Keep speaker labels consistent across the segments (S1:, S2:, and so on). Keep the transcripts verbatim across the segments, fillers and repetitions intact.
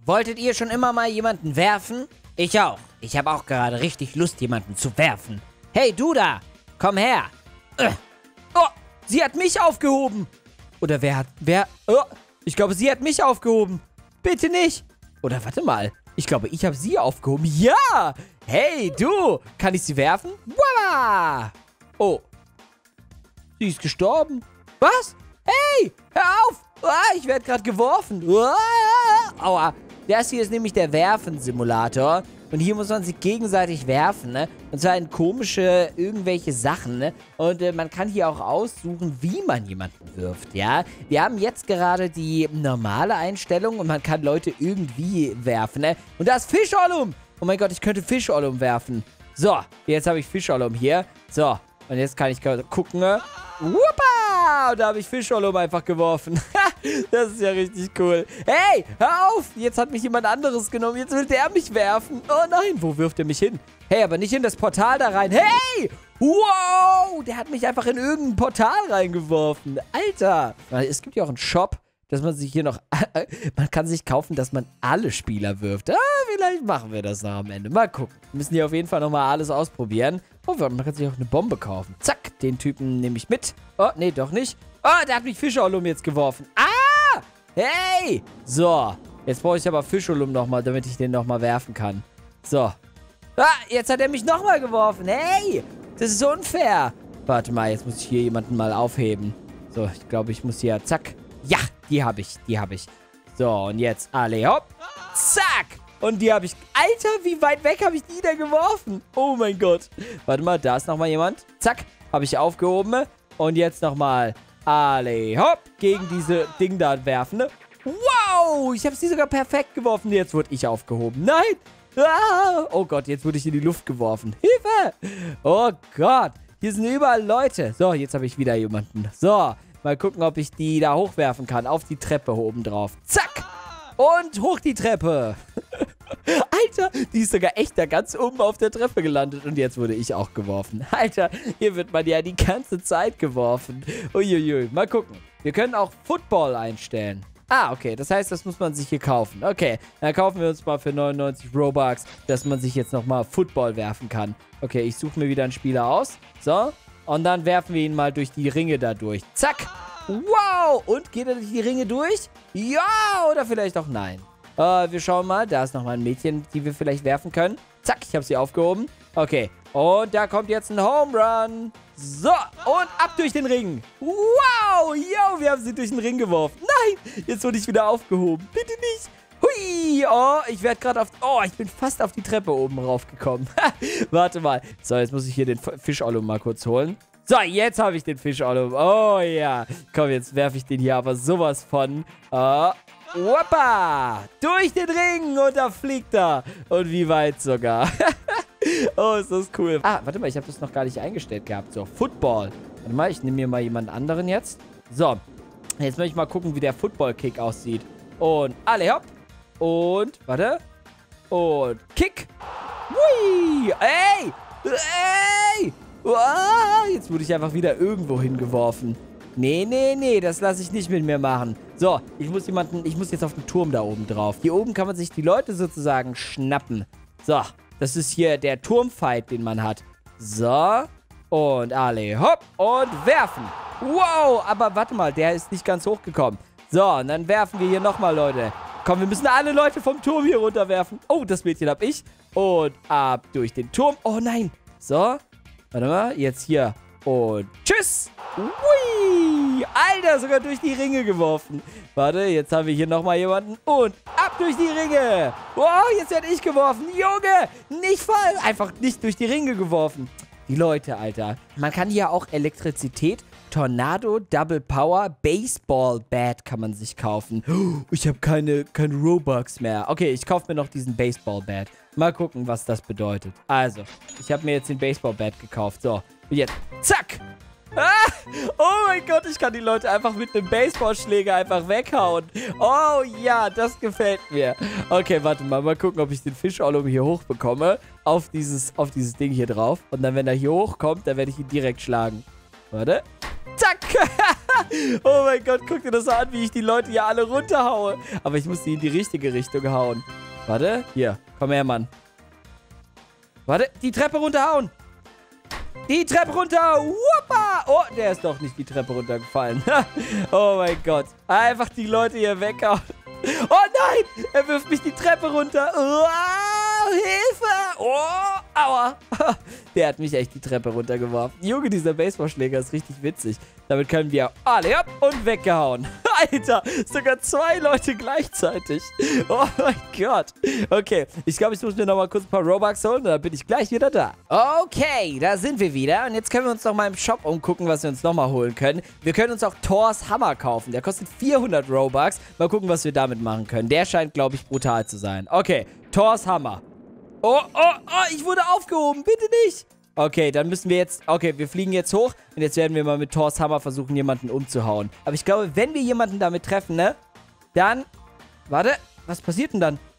S1: wolltet ihr schon immer mal jemanden werfen? Ich auch. Ich habe auch gerade richtig Lust, jemanden zu werfen. Hey, du da, komm her. Äh. Oh, sie hat mich aufgehoben. Oder wer hat, wer, oh, ich glaube, sie hat mich aufgehoben. Bitte nicht. Oder warte mal, ich glaube, ich habe sie aufgehoben. Ja, hey, du, kann ich sie werfen? Voila. Oh, sie ist gestorben. Was? Hey, hör auf. Ah, ich werde gerade geworfen. Ah, aua. Das hier ist nämlich der Werfen-Simulator. Und hier muss man sich gegenseitig werfen, ne? Und zwar in komische irgendwelche Sachen, ne? Und äh, man kann hier auch aussuchen, wie man jemanden wirft, ja? Wir haben jetzt gerade die normale Einstellung und man kann Leute irgendwie werfen, ne? Und da ist Fischolum. Oh mein Gott, ich könnte Fischolum werfen. So, jetzt habe ich Fischolum hier. So, und jetzt kann ich gucken, ne? Wuppa! Und da habe ich Fischolum einfach geworfen. Das ist ja richtig cool. Hey, hör auf! Jetzt hat mich jemand anderes genommen. Jetzt will der mich werfen. Oh nein, wo wirft er mich hin? Hey, aber nicht in das Portal da rein. Hey! Wow! Der hat mich einfach in irgendein Portal reingeworfen. Alter! Es gibt ja auch einen Shop, dass man sich hier noch... Man kann sich kaufen, dass man alle Spieler wirft. Ah, vielleicht machen wir das noch am Ende. Mal gucken. Wir müssen hier auf jeden Fall nochmal alles ausprobieren. Oh, man kann sich auch eine Bombe kaufen. Zack, den Typen nehme ich mit. Oh, nee, doch nicht. Oh, der hat mich Fischolum jetzt geworfen. Ah! Hey! So, jetzt brauche ich aber Fischolum nochmal, damit ich den nochmal werfen kann. So. Ah, jetzt hat er mich nochmal geworfen. Hey! Das ist unfair. Warte mal, jetzt muss ich hier jemanden mal aufheben. So, ich glaube, ich muss hier... Zack. Ja, die habe ich, die habe ich. So, und jetzt alle hopp. Zack! Und die habe ich... Alter, wie weit weg habe ich die denn geworfen? Oh mein Gott. Warte mal, da ist nochmal jemand. Zack, habe ich aufgehoben. Und jetzt nochmal... Alle, hopp, gegen diese Ding da werfen, ne? Wow, ich habe sie sogar perfekt geworfen. Jetzt wurde ich aufgehoben. Nein. Ah, oh Gott, jetzt wurde ich in die Luft geworfen. Hilfe. Oh Gott, hier sind überall Leute. So, jetzt habe ich wieder jemanden. So, mal gucken, ob ich die da hochwerfen kann. Auf die Treppe oben drauf. Zack. Und hoch die Treppe. Alter, die ist sogar echt da ganz oben auf der Treppe gelandet. Und jetzt wurde ich auch geworfen. Alter, hier wird man ja die ganze Zeit geworfen. Uiuiui, mal gucken. Wir können auch Football einstellen. Ah, okay, das heißt, das muss man sich hier kaufen. Okay, dann kaufen wir uns mal für neunundneunzig Robux, dass man sich jetzt nochmal Football werfen kann. Okay, ich suche mir wieder einen Spieler aus. So, und dann werfen wir ihn mal durch die Ringe da durch. Zack. Wow, und geht er durch die Ringe durch? Ja, oder vielleicht auch nein. Uh, wir schauen mal. Da ist nochmal ein Mädchen, die wir vielleicht werfen können. Zack, ich habe sie aufgehoben. Okay. Und da kommt jetzt ein Home Run. So, und ab durch den Ring. Wow, yo, wir haben sie durch den Ring geworfen. Nein, jetzt wurde ich wieder aufgehoben. Bitte nicht. Hui, oh, ich werde gerade auf... Oh, ich bin fast auf die Treppe oben raufgekommen. Warte mal. So, jetzt muss ich hier den Fischolum mal kurz holen. So, jetzt habe ich den Fischolum. Oh ja. Komm, jetzt werfe ich den hier aber sowas von... Uh, Woppa! Durch den Ring und da fliegt er. Und wie weit sogar. Oh, ist das cool. Ah, warte mal, ich habe das noch gar nicht eingestellt gehabt. So, Football. Warte mal, ich nehme mir mal jemand anderen jetzt. So, jetzt möchte ich mal gucken, wie der Football-Kick aussieht. Und alle hopp. Und, warte. Und Kick. Hui! Ey! Ey! Uah, jetzt wurde ich einfach wieder irgendwo hingeworfen. Nee, nee, nee, das lasse ich nicht mit mir machen. So, ich muss jemanden, ich muss jetzt auf den Turm da oben drauf. Hier oben kann man sich die Leute sozusagen schnappen. So, das ist hier der Turmfight, den man hat. So, und alle hopp und werfen. Wow, aber warte mal, der ist nicht ganz hochgekommen. So, und dann werfen wir hier nochmal, Leute. Komm, wir müssen alle Leute vom Turm hier runterwerfen. Oh, das Mädchen hab ich. Und ab durch den Turm. Oh nein. So, warte mal, jetzt hier. Und tschüss. Ui. Alter, sogar durch die Ringe geworfen. Warte, jetzt haben wir hier nochmal jemanden. Und ab durch die Ringe. Wow, jetzt werde ich geworfen. Junge, nicht fallen. Einfach nicht durch die Ringe geworfen. Die Leute, Alter. Man kann hier auch Elektrizität, Tornado, Double Power, Baseball Bat kann man sich kaufen. Ich habe keine, keine Robux mehr. Okay, ich kaufe mir noch diesen Baseball Bat. Mal gucken, was das bedeutet. Also, ich habe mir jetzt den Baseball Bat gekauft. So, und jetzt, zack. Ah, oh mein Gott, ich kann die Leute einfach mit einem Baseballschläger einfach weghauen. Oh ja, das gefällt mir. Okay, warte mal, mal gucken, ob ich den Fischolum hier hochbekomme. Auf dieses, auf dieses Ding hier drauf. Und dann, wenn er hier hochkommt, dann werde ich ihn direkt schlagen. Warte. Zack. Oh mein Gott, guck dir das an, wie ich die Leute hier alle runterhaue. Aber ich muss sie in die richtige Richtung hauen. Warte, hier, komm her, Mann. Warte, die Treppe runterhauen. Die Treppe runter. Wuppa. Oh, der ist doch nicht die Treppe runtergefallen. Oh mein Gott. Einfach die Leute hier weghauen. Oh nein, er wirft mich die Treppe runter. Oh, Hilfe. Oh, aua. Der hat mich echt die Treppe runtergeworfen. Junge, dieser Baseballschläger ist richtig witzig. Damit können wir alle ab und weggehauen. Alter, sogar zwei Leute gleichzeitig. Oh mein Gott. Okay, ich glaube, ich muss mir noch mal kurz ein paar Robux holen und dann bin ich gleich wieder da. Okay, da sind wir wieder. Und jetzt können wir uns noch mal im Shop umgucken, was wir uns noch mal holen können. Wir können uns auch Thors Hammer kaufen. Der kostet vierhundert Robux. Mal gucken, was wir damit machen können. Der scheint, glaube ich, brutal zu sein. Okay, Thors Hammer. Oh, oh, oh, ich wurde aufgehoben. Bitte nicht. Okay, dann müssen wir jetzt... Okay, wir fliegen jetzt hoch und jetzt werden wir mal mit Thors Hammer versuchen, jemanden umzuhauen. Aber ich glaube, wenn wir jemanden damit treffen, ne? Dann... Warte, was passiert denn dann?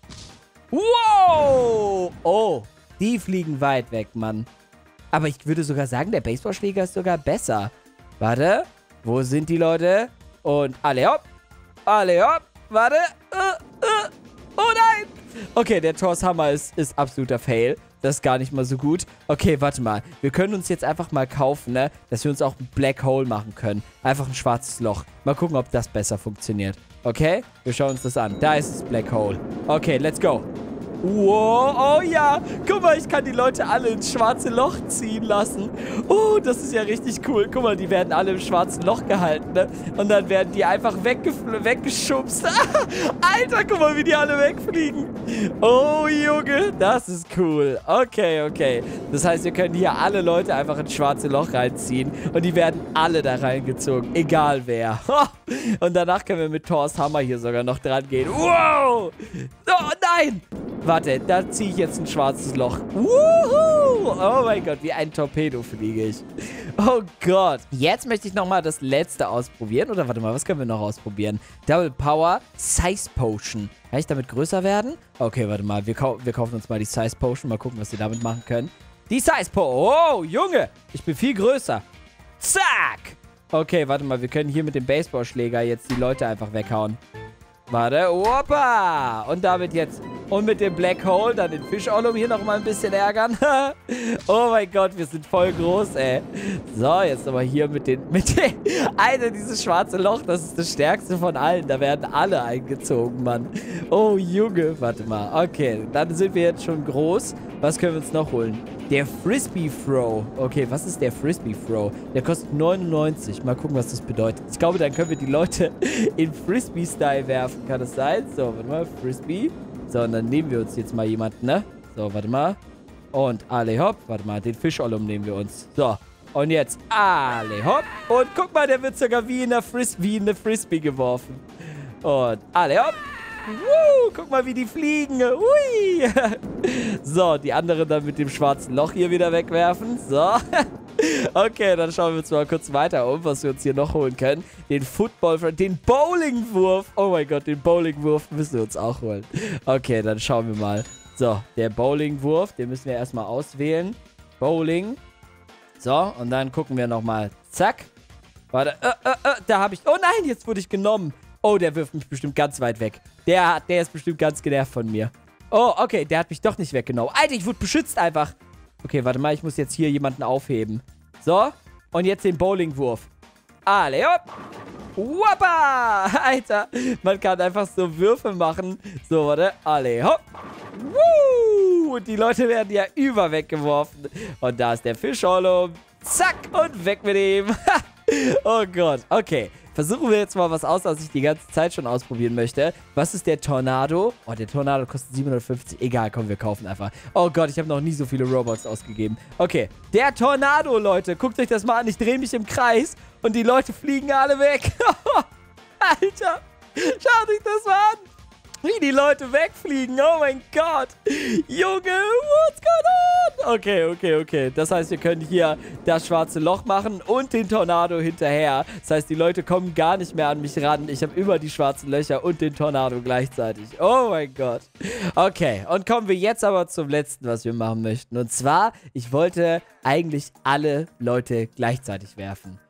S1: Wow! Oh, die fliegen weit weg, Mann. Aber ich würde sogar sagen, der Baseballschläger ist sogar besser. Warte, wo sind die Leute? Und alle hopp, alle hopp, warte. Uh, uh, oh nein! Okay, der Thors Hammer ist, ist absoluter Fail. Das ist gar nicht mal so gut. Okay, warte mal. Wir können uns jetzt einfach mal kaufen, ne? Dass wir uns auch ein Black Hole machen können. Einfach ein schwarzes Loch. Mal gucken, ob das besser funktioniert. Okay? Wir schauen uns das an. Da ist das Black Hole. Okay, let's go. Wow, oh ja. Guck mal, ich kann die Leute alle ins schwarze Loch ziehen lassen. Oh, das ist ja richtig cool. Guck mal, die werden alle im schwarzen Loch gehalten, ne? Und dann werden die einfach weggeschubst. Alter, guck mal, wie die alle wegfliegen. Oh, Junge, das ist cool. Okay, okay. Das heißt, wir können hier alle Leute einfach ins schwarze Loch reinziehen. Und die werden alle da reingezogen. Egal wer. Und danach können wir mit Thors Hammer hier sogar noch dran gehen. Wow. Oh, nein. Warte, da ziehe ich jetzt ein schwarzes Loch. Wuhu! Oh mein Gott, wie ein Torpedo fliege ich. Oh Gott. Jetzt möchte ich nochmal das letzte ausprobieren. Oder warte mal, was können wir noch ausprobieren? Double Power Size Potion. Kann ich damit größer werden? Okay, warte mal. Wir, kau wir kaufen uns mal die Size Potion. Mal gucken, was wir damit machen können. Die Size Potion. Oh, Junge. Ich bin viel größer. Zack. Okay, warte mal. Wir können hier mit dem Baseballschläger jetzt die Leute einfach weghauen. Warte. Opa. Und damit jetzt... Und mit dem Black Hole dann den Fischolum hier noch mal ein bisschen ärgern. Oh mein Gott, wir sind voll groß, ey. So, jetzt aber hier mit den... Mit den Alter, dieses schwarze Loch, das ist das stärkste von allen. Da werden alle eingezogen, Mann. Oh, Junge. Warte mal. Okay, dann sind wir jetzt schon groß. Was können wir uns noch holen? Der Frisbee Throw. Okay, was ist der Frisbee Throw? Der kostet neunundneunzig. Mal gucken, was das bedeutet. Ich glaube, dann können wir die Leute in Frisbee-Style werfen. Kann das sein? So, warte mal. Frisbee. So, und dann nehmen wir uns jetzt mal jemanden, ne? So, warte mal. Und alle hopp. Warte mal, den Fischolum nehmen wir uns. So, und jetzt alle hopp. Und guck mal, der wird sogar wie in der Fris wie in eine Frisbee geworfen. Und alle hopp. Woo, guck mal, wie die fliegen. Ui. So, die anderen dann mit dem schwarzen Loch hier wieder wegwerfen. So. Okay, dann schauen wir uns mal kurz weiter um, was wir uns hier noch holen können. Den Football, den Bowlingwurf. Oh mein Gott, den Bowlingwurf müssen wir uns auch holen. Okay, dann schauen wir mal. So, der Bowlingwurf, den müssen wir erstmal auswählen. Bowling. So, und dann gucken wir nochmal. Zack. Warte, äh, äh, äh, da habe ich... Oh nein, jetzt wurde ich genommen. Oh, der wirft mich bestimmt ganz weit weg. Der, hat, der ist bestimmt ganz genervt von mir. Oh, okay, der hat mich doch nicht weggenommen. Alter, ich wurde beschützt einfach. Okay, warte mal, ich muss jetzt hier jemanden aufheben. So, und jetzt den Bowlingwurf. Alle, hopp. Wappa! Alter, man kann einfach so Würfe machen. So, warte, alle, hopp. Woo! Und die Leute werden ja über weggeworfen. Und da ist der Fischolum. Zack, und weg mit ihm. Oh Gott, okay. Versuchen wir jetzt mal was aus, was ich die ganze Zeit schon ausprobieren möchte. Was ist der Tornado? Oh, der Tornado kostet siebenhundertfünfzig. Egal, komm, wir kaufen einfach. Oh Gott, ich habe noch nie so viele Robux ausgegeben. Okay, der Tornado, Leute. Guckt euch das mal an. Ich drehe mich im Kreis und die Leute fliegen alle weg. Alter, schaut euch das mal an. Wie die Leute wegfliegen. Oh mein Gott. Junge, what's going on? Okay, okay, okay. Das heißt, wir können hier das schwarze Loch machen und den Tornado hinterher. Das heißt, die Leute kommen gar nicht mehr an mich ran. Ich habe immer die schwarzen Löcher und den Tornado gleichzeitig. Oh mein Gott. Okay, und kommen wir jetzt aber zum letzten, was wir machen möchten. Und zwar, ich wollte eigentlich alle Leute gleichzeitig werfen.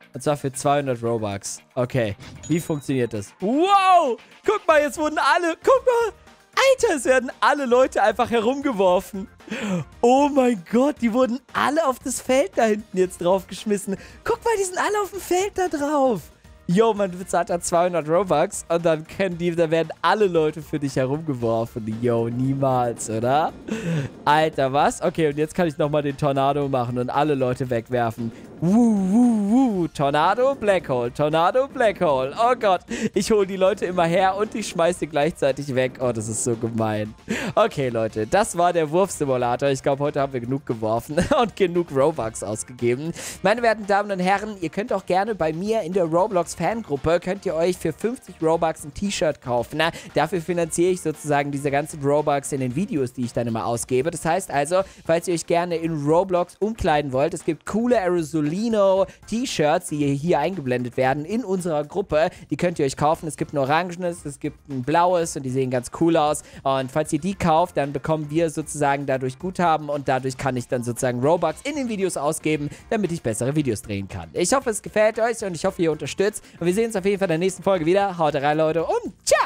S1: Und zwar für zweihundert Robux. Okay, wie funktioniert das? Wow! Guck mal, jetzt wurden alle... Guck mal! Alter, es werden alle Leute einfach herumgeworfen. Oh mein Gott, die wurden alle auf das Feld da hinten jetzt draufgeschmissen. Guck mal, die sind alle auf dem Feld da drauf. Yo, man bezahlt da zweihundert Robux und dann können die, da werden alle Leute für dich herumgeworfen. Yo, niemals, oder? Alter, was? Okay, und jetzt kann ich nochmal den Tornado machen und alle Leute wegwerfen. Wuh, wuh, wuh. Tornado, Black Hole. Tornado, Black Hole. Oh Gott. Ich hole die Leute immer her und ich schmeiße sie gleichzeitig weg. Oh, das ist so gemein. Okay, Leute. Das war der Wurfsimulator. Ich glaube, heute haben wir genug geworfen und genug Robux ausgegeben. Meine werten Damen und Herren, ihr könnt auch gerne bei mir in der Roblox-Fangruppe, könnt ihr euch für fünfzig Robux ein T-Shirt kaufen. Na, dafür finanziere ich sozusagen diese ganzen Robux in den Videos, die ich dann immer ausgebe. Das heißt also, falls ihr euch gerne in Roblox umkleiden wollt, es gibt coole Aerosol T-Shirts, die hier eingeblendet werden in unserer Gruppe. Die könnt ihr euch kaufen. Es gibt ein orangenes, es gibt ein blaues und die sehen ganz cool aus. Und falls ihr die kauft, dann bekommen wir sozusagen dadurch Guthaben und dadurch kann ich dann sozusagen Robux in den Videos ausgeben, damit ich bessere Videos drehen kann. Ich hoffe, es gefällt euch und ich hoffe, ihr unterstützt. Und wir sehen uns auf jeden Fall in der nächsten Folge wieder. Haut rein, Leute, und ciao!